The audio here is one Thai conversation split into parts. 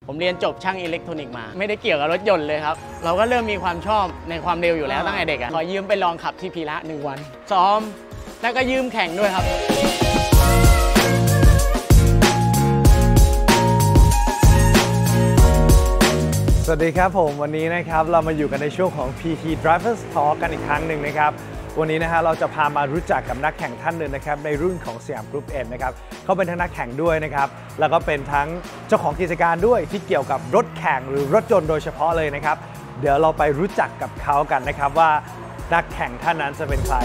ผมเรียนจบช่างอิเล็กทรอนิกส์มาไม่ได้เกี่ยวกับรถยนต์เลยครับเราก็เริ่มมีความชอบในความเร็วอยู่แล้วตั้งแต่เด็กขอยืมไปลองขับที่พีระ1 วันซ้อมแล้วก็ยืมแข่งด้วยครับสวัสดีครับผมวันนี้นะครับเรามาอยู่กันในช่วงของ PT Drivers Talk กันอีกครั้งหนึ่งนะครับวันนี้นะฮะเราจะพามารู้จักกับนักแข่งท่านหนึ่งนะครับในรุ่นของสยามกรุ๊ป N นะครับเขาเป็นทั้งนักแข่งด้วยนะครับแล้วก็เป็นทั้งเจ้าของกิจการด้วยที่เกี่ยวกับรถแข่งหรือรถยนต์โดยเฉพาะเลยนะครับเดี๋ยวเราไปรู้จักกับเขากันนะครับว่านักแข่งท่านนั้นจะเป็นใคร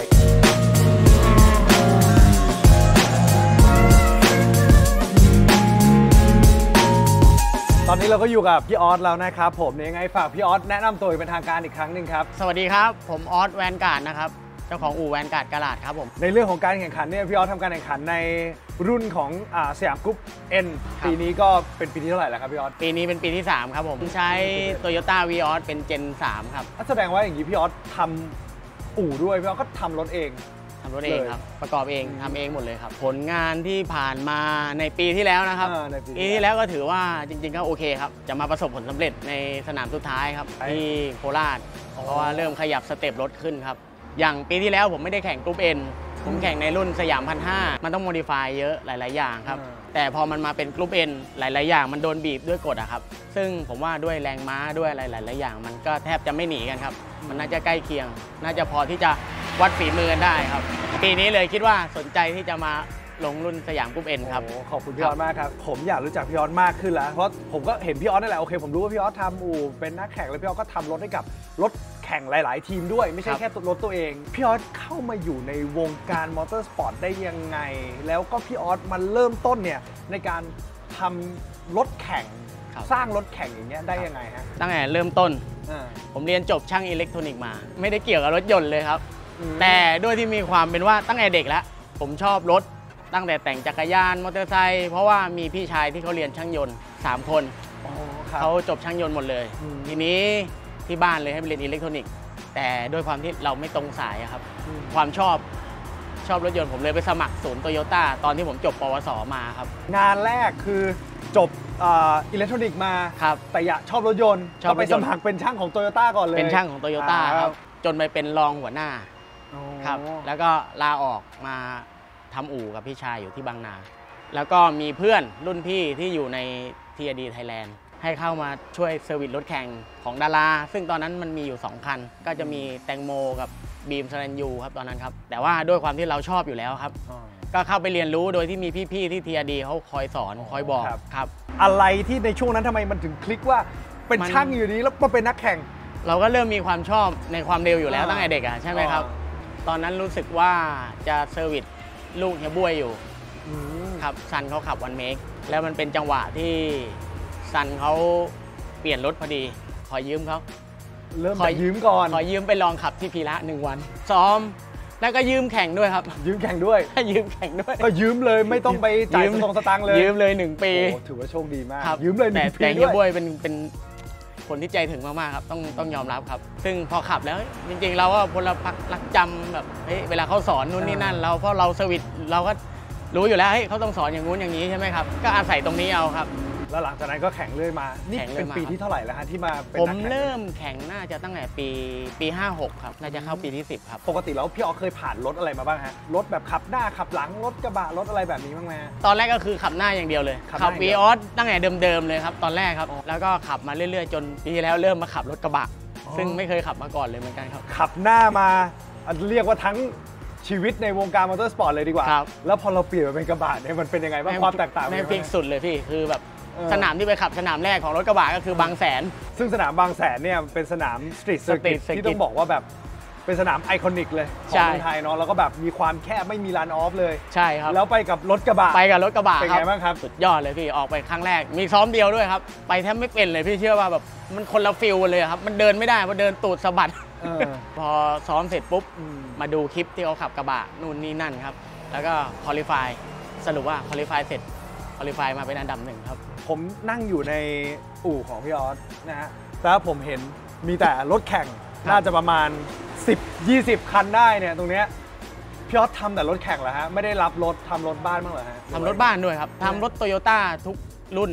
ตอนนี้เราก็อยู่กับพี่ออสแล้วนะครับผมยังไงฝากพี่ออสแนะนำตัวเป็นทางการอีกครั้งหนึ่งครับสวัสดีครับผมออสแวนการ์ดนะครับเจ้าของอู่แวนการ์ดกาลาดครับผมในเรื่องของการแข่งขันเนี่ยพี่ออสทำการแข่งขันในรุ่นของสยามกรุ๊ป N ปีนี้ก็เป็นปีที่เท่าไหร่แล้วครับพี่ออสปีนี้เป็นปีที่3ครับผมใช้ Toyota Vios เป็น Gen 3ครับแสดงว่าอย่างนี้พี่ออสทำอู่ด้วยพี่ออสก็ทำรถเองเองครับประกอบเองทำเองหมดเลยครับผลงานที่ผ่านมาในปีที่แล้วนะครับปีที่แล้วก็ถือว่าจริงๆก็โอเคครับจะมาประสบผลสำเร็จในสนามสุดท้ายครับที่โคราชเพราะว่าเริ่มขยับสเต็ปรถขึ้นครับอย่างปีที่แล้วผมไม่ได้แข่งกรุ๊ป N ผมแข่งในรุ่นสยาม 1,500 มันต้องโมดิฟายเยอะหลายๆอย่างครับแต่พอมันมาเป็นกรุ๊ป N หลายๆอย่างมันโดนบีบด้วยกฎอะครับซึ่งผมว่าด้วยแรงม้าด้วยอะไรหลายๆอย่างมันก็แทบจะไม่หนีกันครับมันน่าจะใกล้เคียงน่าจะพอที่จะวัดฝีมือกันได้ครับปีนี้เลยคิดว่าสนใจที่จะมาลงรุ่นสยามกรุ๊ป N ครับขอบคุณพี่ออสมากครับผมอยากรู้จักพี่ออสมากขึ้นแล้วเพราะผมก็เห็นพี่ออสนั่นแหละโอเคผมรู้ว่าพี่ออสทำอู่เป็นนักแข่งแล้วพี่ออสก็ทำรถให้กับรถแข่งหลายๆทีมด้วยไม่ใช่แค่รถตัวเองพี่ออสเข้ามาอยู่ในวงการมอเตอร์สปอร์ตได้ยังไงแล้วก็พี่ออสมันเริ่มต้นเนี่ยในการทำรถแข่งสร้างรถแข่งอย่างเงี้ยได้ยังไงฮะตั้งแต่เริ่มต้นผมเรียนจบช่างอิเล็กทรอนิกส์มาไม่ได้เกี่ยวกับรถยนต์เลยครับแต่ด้วยที่มีความเป็นว่าตั้งแต่เด็กแล้วผมชอบรถตั้งแต่แต่งจักรยานมอเตอร์ไซค์เพราะว่ามีพี่ชายที่เขาเรียนช่างยนต์3 คนเขาจบช่างยนต์หมดเลยทีนี้ที่บ้านเลยให้ไปเรียนอิเล็กทรอนิกส์แต่ด้วยความที่เราไม่ตรงสายครับความชอบรถยนต์ผมเลยไปสมัครศูนย์โตโยต้าตอนที่ผมจบปวสมาครับงานแรกคือจบอิเล็กทรอนิกส์มาแต่อยากชอบรถยนต์ก็ไปสมัครเป็นช่างของโตโยต้าก่อนเลยเป็นช่างของโตโยต้าครับจนไปเป็นรองหัวหน้าครับแล้วก็ลาออกมาทำอู่กับพี่ชายอยู่ที่บางนาแล้วก็มีเพื่อนรุ่นพี่ที่อยู่ใน TRD Thailand ให้เข้ามาช่วยเซอร์วิสรถแข่งของดาราซึ่งตอนนั้นมันมีอยู่2 คันก็จะมีแตงโมกับบีมสแลนยูครับตอนนั้นครับแต่ว่าด้วยความที่เราชอบอยู่แล้วครับก็เข้าไปเรียนรู้โดยที่มีพี่ๆที่ TRD เขาคอยสอนคอยบอกครับอะไรที่ในช่วงนั้นทำไมมันถึงคลิกว่าเป็นช่างอยู่นี้แล้วมาเป็นนักแข่งเราก็เริ่มมีความชอบในความเร็วอยู่แล้วตั้งแต่เด็กใช่ไหมครับตอนนั้นรู้สึกว่าจะเซอร์วิสลูกเฮียบ้วยอยู่ครับซันเขาขับวันเมกแล้วมันเป็นจังหวะที่ซันเขาเปลี่ยนรถพอดีขอยืมเขาเริ่มยืมก่อนขอยืมไปลองขับที่พีระ1 วันซ้อมแล้วก็ยืมแข่งด้วยครับยืมแข่งด้วยยืมแข่งด้วยก็ยืมเลยไม่ต้องไปจ่ายสตางค์เลยยืมเลย1 ปีถือว่าโชคดีมากยืมเลย1 ปีแต่เฮียบ้วยเป็นคนที่ใจถึงมากๆครับต้องยอมรับครับซึ่งพอขับแล้วจริงๆเราก็พลพรรครักจำแบบเวลาเขาสอนนู่นนี่นั่นเราเพราะเราเซอร์วิสเราก็รู้อยู่แล้วเขาต้องสอนอย่างงู้นอย่างนี้ใช่ไหมครับก็อาศัยตรงนี้เอาครับแล้วหลังจากนั้นก็แข่งเรื่อยมานี่เป็นปีที่เท่าไหร่แล้วฮะที่มาเป็นผมเริ่มแข่งน่าจะตั้งแต่ปี56ครับน่าจะเข้าปีที่10ครับปกติแล้วพี่ออเคยผ่านรถอะไรมาบ้างฮะรถแบบขับหน้าขับหลังรถกระบะรถอะไรแบบนี้บ้างไหมตอนแรกก็คือขับหน้าอย่างเดียวเลยขับวีออสตั้งแต่เดิมๆเลยครับตอนแรกครับแล้วก็ขับมาเรื่อยๆจนปีที่แล้วเริ่มมาขับรถกระบะซึ่งไม่เคยขับมาก่อนเลยเหมือนกันครับขับหน้ามาเรียกว่าทั้งชีวิตในวงการมอเตอร์สปอร์ตเลยดีกว่าแล้วพอเราเปลี่ยนมาเป็นกระบะเนี่ยมันเป็นยังไงบ้างความแตกต่างในพลิกสุดเลยพี่คือแบบสนามที่ไปขับสนามแรกของรถกระบะก็คือบางแสนซึ่งสนามบางแสนเนี่ยเป็นสนามสตรีทเซอร์กิตที่ต้องบอกว่าแบบเป็นสนามไอคอนิกเลยของเมืองไทยเนาะแล้วก็แบบมีความแคบไม่มีลานออฟเลยใช่ครับแล้วไปกับรถกระบะเป็นไงบ้างครับสุดยอดเลยพี่ออกไปครั้งแรกมีซ้อมเดียวด้วยครับไปแทบไม่เป็นเลยพี่เชื่อว่าแบบมันคนละฟิลเลยครับมันเดินไม่ได้เพราะเดินตูดสะบัดพอซ้อมเสร็จปุ๊บมาดูคลิปที่เขาขับกระบะนู่นนี่นั่นครับแล้วก็คอลิฟายสรุปว่าคอลิฟายเสร็จคอลิฟายมาเป็นอันดับ1ครับผมนั่งอยู่ในอู่ของพี่ออสนะฮะแล้วผมเห็นมีแต่รถแข่งน่าจะประมาณ10-20 คันได้เนี่ยตรงเนี้ยพี่ออสทำแต่รถแข่งเหรอฮะไม่ได้รับรถทำรถบ้านบ้างเหรอฮะทำรถบ้านด้วยครับทำรถโตโยต้าทุกรุ่นครับ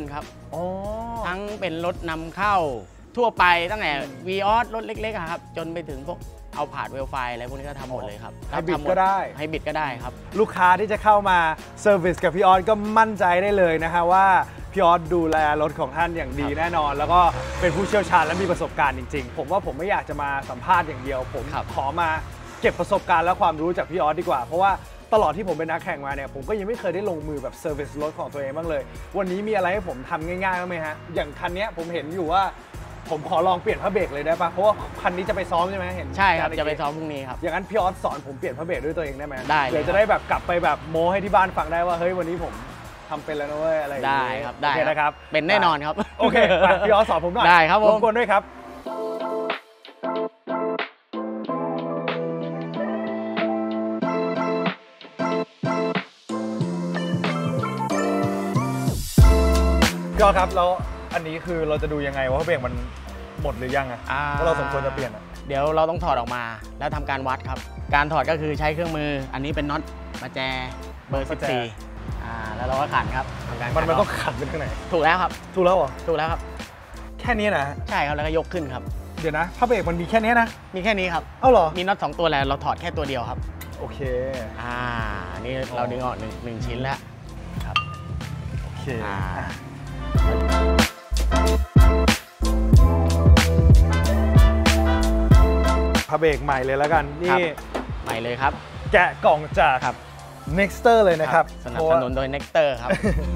ทั้งเป็นรถนำเข้าทั่วไปตั้งแต่ Vios รถเล็กๆอะครับจนไปถึงพวกเอาผาดเวลไฟอะไรพวกนี้ก็ทำหมดเลยครับไฮบริดก็ได้ไฮบริดก็ได้ครับลูกค้าที่จะเข้ามาเซอร์วิสกับพี่ออสก็มั่นใจได้เลยนะฮะว่าพี่ออสดูแลรถของท่านอย่างดีแน่นอน แล้วก็เป็นผู้เชี่ยวชาญและมีประสบการณ์จริงๆผมว่าผมไม่อยากจะมาสัมภาษณ์อย่างเดียวผมขอมาเก็บประสบการณ์และความรู้จากพี่ออสดีกว่าเพราะว่าตลอดที่ผมเป็นนักแข่งมาเนี่ยผมก็ยังไม่เคยได้ลงมือแบบเซอร์วิสรถของตัวเองบ้างเลยวันนี้มีอะไรให้ผมทำง่ายๆบ้างไหมฮะอย่างคันนี้ผมเห็นอยู่ว่าผมขอลองเปลี่ยนผ้าเบรกเลยได้ปะเพราะว่าคันนี้จะไปซ้อมใช่ไหมเห็นใช่ครับจะไปซ้อมพรุ่งนี้ครับอย่างนั้นพี่ออสสอนผมเปลี่ยนผ้าเบรกด้วยตัวเองได้ไหมได้เดี๋ยวจะได้แบบกลับไปแบบโม้ให้ที่บ้านฟังได้ว่าเฮ้ยวันนี้ผมทำเป็นแล้วนะเว้ยอะไรอย่างเงี้ยได้ครับได้นะครับเป็นแน่นอนครับโอเคพี่ออสสอนผมหน่อยได้ครับผมรบกวนด้วยครับพี่ออสครับแล้วอันนี้คือเราจะดูยังไงว่าเบรกมันหมดหรือยังอะว่าเราสมควรจะเปลี่ยนเดี๋ยวเราต้องถอดออกมาแล้วทำการวัดครับการถอดก็คือใช้เครื่องมืออันนี้เป็นน็อตประแจเบอร์14แล้วเราก็ขันครับทำการมันต้องขันไปทางไหนถูกแล้วครับถูกแล้วเหรอถูกแล้วครับแค่นี้นะใช่ครับแล้วก็ยกขึ้นครับเดี๋ยวนะผ้าเบรกมันมีแค่นี้นะมีแค่นี้ครับเอ้าเหรอมีน็อต2ตัวแล้วเราถอดแค่ตัวเดียวครับโอเคนี่เราดึงออก1ชิ้นแล้วครับโอเคผ้าเบรกใหม่เลยแล้วกันนี่ใหม่เลยครับแกะกล่องจากNexter เลยนะครับสนับสนุนโดย Nexter ครับ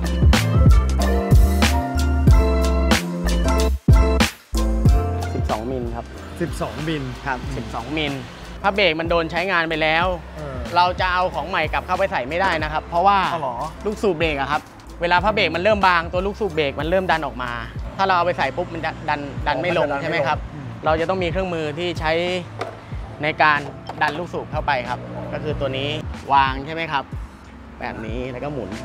12 มิลครับ 12 มิลครับ12 มิลผ้าเบรกมันโดนใช้งานไปแล้วเราจะเอาของใหม่กลับเข้าไปใส่ไม่ได้นะครับเพราะว่าลูกสูบเบรกอะครับเวลาผ้าเบรกมันเริ่มบางตัวลูกสูบเบรกมันเริ่มดันออกมาถ้าเราเอาไปใส่ปุ๊บมันดันไม่ลงใช่ไหมครับเราจะต้องมีเครื่องมือที่ใช้ในการดันลูกสูบเข้าไปครับก็คือตัวนี้วางใช่ไหมครับแบบนี้แล้วก็หมุน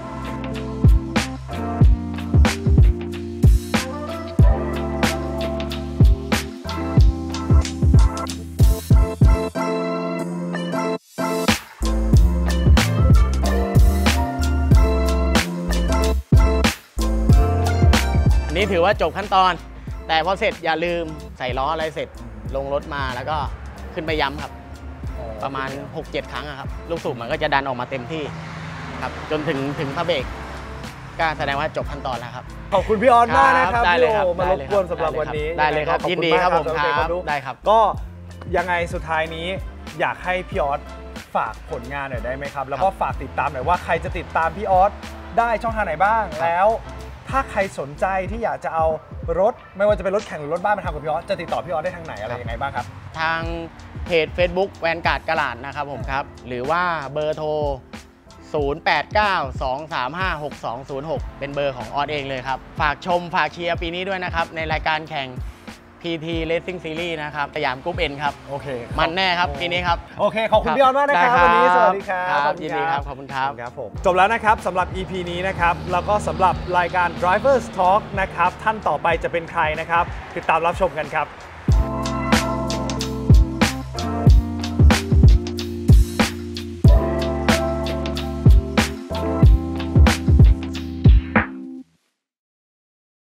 อันนี้ถือว่าจบขั้นตอนแต่พอเสร็จอย่าลืมใส่ล้ออะไรเสร็จลงรถมาแล้วก็ขึ้นไปย้ำครับประมาณ 6-7 ครั้งครับลูกสูบมันก็จะดันออกมาเต็มที่ครับจนถึงผ้าเบรกก็แสดงว่าจบขั้นตอนแล้วครับขอบคุณพี่ออสมากนะครับที่มารบกวนสำหรับวันนี้ได้เลยครับยินดีครับผมครับได้ครับก็ยังไงสุดท้ายนี้อยากให้พี่ออสฝากผลงานหน่อยได้ไหมครับแล้วก็ฝากติดตามหน่อยว่าใครจะติดตามพี่ออสได้ช่องทางไหนบ้างแล้วถ้าใครสนใจที่อยากจะเอารถไม่ว่าจะเป็นรถแข่งหรือรถบ้านมาทำกับพี่ออสจะติดต่อพี่ออสได้ทางไหนอะไรยังไงบ้างครับทางเพจ Facebook แวนการ์ดกลาดนะครับผมครับหรือว่าเบอร์โทร 0892356206 เป็นเบอร์ของออสเองเลยครับฝากชมฝากเชียร์ปีนี้ด้วยนะครับในรายการแข่ง PT Racing Series นะครับสยามกรุ๊ป N ครับโอเคมันแน่ครับปีนี้ครับโอเคขอบคุณพี่ออสมากนะครับวันนี้สวัสดีครับยินดีครับขอบคุณครับครับผมจบแล้วนะครับสำหรับ EP นี้นะครับแล้วก็สำหรับรายการ Drivers Talk นะครับท่านต่อไปจะเป็นใครนะครับติดตามรับชมกันครับ